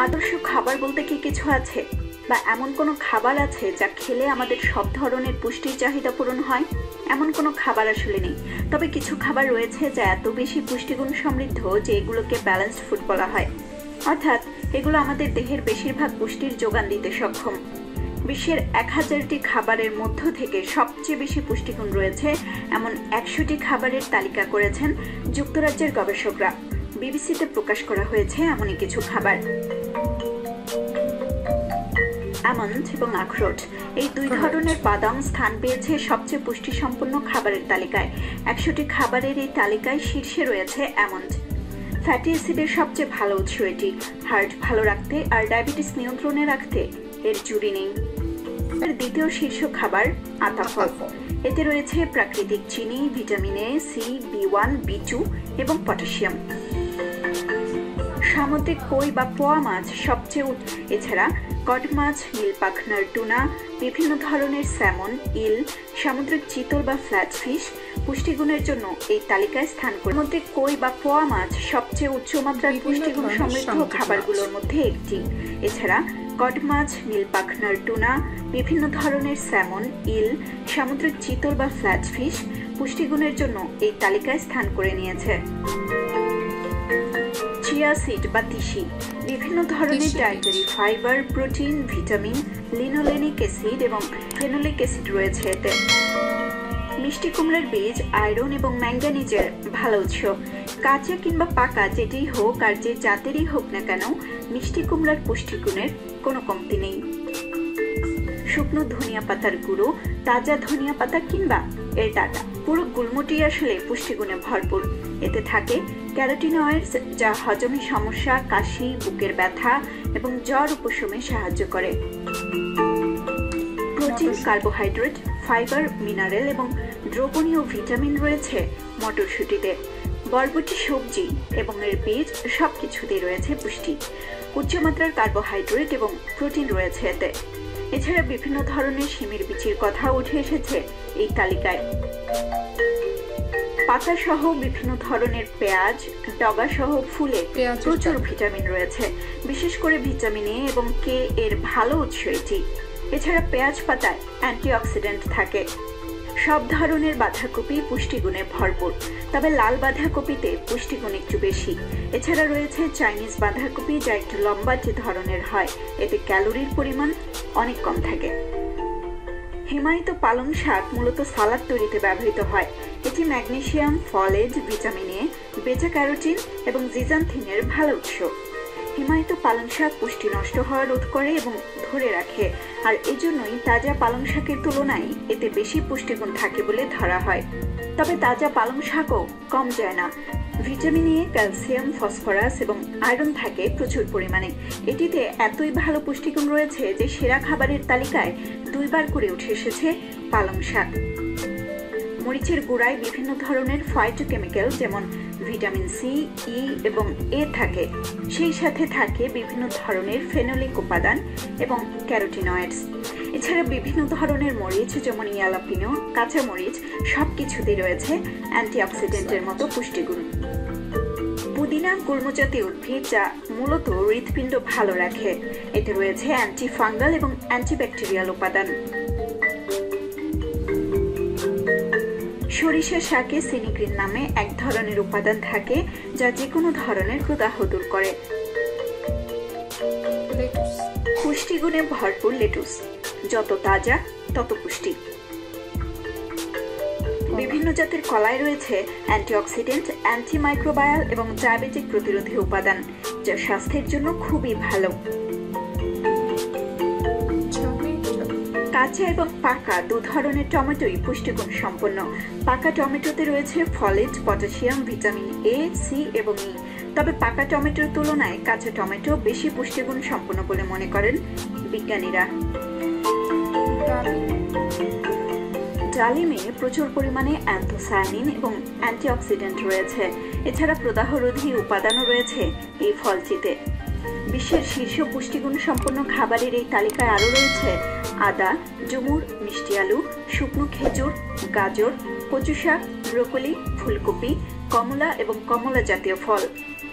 আদর্শ খাবার বলতে কি কিছু আছে, বা এমন কোনো খাবার আছে যা খেলে আমাদের সব ধরনের পুষ্টির চাহিদা পূরণ হয়? এমন কোনো খাবার আসলে নেই। তবে কিছু খাবার রয়েছে যা এত বেশি পুষ্টিগুণ সমৃদ্ধ যে এগুলোকে ব্যালেন্সড ফুড বলা হয়, অর্থাৎ এগুলো আমাদের দেহের বেশিরভাগ পুষ্টির যোগান দিতে সক্ষম। বিশ্বের 1000টি খাবারের মধ্য থেকে সবচেয়ে বেশি পুষ্টিগুণ রয়েছে এমন 100টি খাবারের তালিকা করেছেন যুক্তরাজ্যের গবেষকরা। বিবিসিতে প্রকাশ করা হয়েছে এমনই কিছু খাবার। আমন্ড এবং আখরোট, এই দুই ধরনের বাদাম স্থান পেয়েছে সবচেয়ে পুষ্টিসম্পন্ন খাবারের তালিকায়। 100টি খাবারের এই তালিকায় শীর্ষে রয়েছে আমন্ড। ফ্যাটি অ্যাসিডের সবচেয়ে ভালো উৎস এটি। হার্ট ভালো রাখতে আর ডায়াবেটিস নিয়ন্ত্রণে রাখতে এর জুড়ি নেই। দ্বিতীয় শীর্ষ খাবার আতা ফল। এতে রয়েছে প্রাকৃতিক চিনি, ভিটামিন এ, সি, বি1, বি2 এবং পটাশিয়াম। সামুদ্রিক কই বা পোয়া মাছ সবচেয়ে এছাড়া কড মাছ, নীল পাখনার টুনা, বিভিন্ন ধরনের স্যামন, ইল, সামুদ্রিক চিতল বা ফ্ল্যাট ফিশ পুষ্টিগুণের জন্য এই তালিকায় স্থান করে। সামুদ্রিক কই বা পোয়া মাছ সবচেয়ে উচ্চমাত্রার পুষ্টিগুণ সমৃদ্ধ খাবারগুলোর মধ্যে একটি। এছাড়া কড মাছ, নীল পাখনার টুনা, বিভিন্ন ধরনের স্যামন, ইল, সামুদ্রিক চিতল বা ফ্ল্যাট ফিশ পুষ্টিগুণের জন্য এই তালিকায় স্থান করে নিয়েছে। চিয়া সিড বা তিসি, বিভিন্ন ধরনের dietary fibre, protein, vitamin, linolenic acid এবং ফেনোলিক অ্যাসিড রয়েছে এতে। মিষ্টি কুমড়ার বীজ আয়রন এবং ম্যাঙ্গানিজের ভালো উৎস। কাঁচা কিংবা পাকা যেটিই হোক আর যে জাতেরই হোক না কেন, মিষ্টি কুমড়ার পুষ্টিগুণের কোনো কমতি নেই। শুকনো ধনিয়া পাতার গুঁড়ো, তাজা ধনিয়া পাতা কিংবা এর ডাটা, পুরো গুল্মটি আসলে পুষ্টিগুণে ভরপুর। এতে থাকে ক্যারোটিনয়েডস যা হজমে সমস্যা, কাশি, বুকের ব্যথা এবং জ্বর উপশমে সাহায্য করে। প্রোটিন, কার্বোহাইড্রেট, ফাইবার, মিনারেল এবং দ্রবণীয় ভিটামিন রয়েছে মটরশুঁটিতে। বরবটি সবজি এবং এর বীজ সবকিছুতেই রয়েছে পুষ্টি। উচ্চমাত্রার কার্বোহাইড্রেট এবং প্রোটিন রয়েছে এতে। এছাড়া বিভিন্ন ধরনের শিমের বীজের কথা উঠে এসেছে এই তালিকায়। পাতা সহ বিভিন্ন ধরনের পেঁয়াজ, ডগা সহ ফুলে প্রচুর ভিটামিন রয়েছে, বিশেষ করে ভিটামিন এ এবং কে এর ভালো উৎস এটি। এছাড়া পেঁয়াজ পাতায় অ্যান্টিঅক্সিডেন্ট থাকে। সব ধরনের বাঁধাকপি পুষ্টিগুণে ভরপুর, তবে লাল বাঁধাকপিতে পুষ্টিগুণ একটু বেশি। এছাড়া রয়েছে চাইনিজ বাঁধাকপি যা একটু লম্বাটে ধরনের হয়, এতে ক্যালোরির পরিমাণ অনেক কম থাকে। হিমায়িত পালং শাক মূলত সালাদ তৈরিতে ব্যবহৃত হয়। এটি ম্যাগনেসিয়াম, ফলেট, ভিটামিন এ, বেটা ক্যারোটিন এবং জিজান্থিনের ভালো উৎস। হিমায়িত পালং শাক পুষ্টি নষ্ট হওয়া রোধ করে এবং ধরে রাখে, আর এজন্যই তাজা পালং শাকের তুলনায় এতে বেশি পুষ্টিগুণ থাকে বলে ধরা হয়। তবে তাজা পালং শাকও কম যায় না। ভিটামিন এ, ক্যালসিয়াম, ফসফরাস এবং আয়রন থাকে প্রচুর পরিমাণে। এটিতে এতই ভালো পুষ্টিগুণ রয়েছে যে সেরা খাবারের তালিকায় 2 বার করে উঠে এসেছে পালং শাক। মরিচের গুঁড়ায় বিভিন্ন ধরনের ফাইটোকেমিক্যাল যেমন ভিটামিন সি, ই এবং এ থাকে। সেই সাথে থাকে বিভিন্ন ধরনের ফেনোলিক উপাদান এবং ক্যারোটিনয়েডস। এছাড়া বিভিন্ন ধরনের মরিচ যেমন ইয়ালাপিনো, কাঁচা মরিচ সবকিছুতেই রয়েছে অ্যান্টিঅক্সিডেন্টের মতো পুষ্টিগুণ। পুদিনা গুল্মজাতীয় উদ্ভিদ যা মূলত হৃৎপিণ্ড ভালো রাখে। এতে রয়েছে অ্যান্টিফাঙ্গাল এবং অ্যান্টিব্যাকটেরিয়াল উপাদান। সরিষা শাকে সিনিগ্রিন নামে এক ধরনের উপাদান থাকে যা যে কোনো ধরনের প্রদাহ দূর করে। পুষ্টিগুণে ভরপুর লেটুস, যত তাজা তত পুষ্টি। বিভিন্ন জাতের কলায় রয়েছে অ্যান্টিঅক্সিডেন্ট, অ্যান্টিমাইক্রোবায়াল এবং ডায়াবেটিক প্রতিরোধী উপাদান যা স্বাস্থ্যের জন্য খুবই ভালো। কাঁচা এবং পাকা 2 ধরনের টমেটোই পুষ্টিগুণ সম্পন্ন। পাকা টমেটোতে রয়েছে folate, potassium, vitamin A, C এবং ই। তবে পাকা টমেটোর তুলনায় কাঁচা টমেটো বেশি পুষ্টিগুণ সম্পন্ন বলে মনে করেন বিজ্ঞানীরা। ডালিমে প্রচুর পরিমাণে অ্যান্থোসায়ানিন এবং অ্যান্টিঅক্সিডেন্ট রয়েছে। এছাড়া প্রদাহরোধী উপাদানও রয়েছে এই ফলটিতে। বিশ্বের শীর্ষ পুষ্টিগুণ সম্পন্ন খাবারের এই তালিকায় আরও রয়েছে আদা, ডুমুর, মিষ্টি আলু, শুকনো খেজুর, গাজর, কচু শাক, ব্রোকলি, ফুলকপি, কমলা এবং কমলা জাতীয় ফল।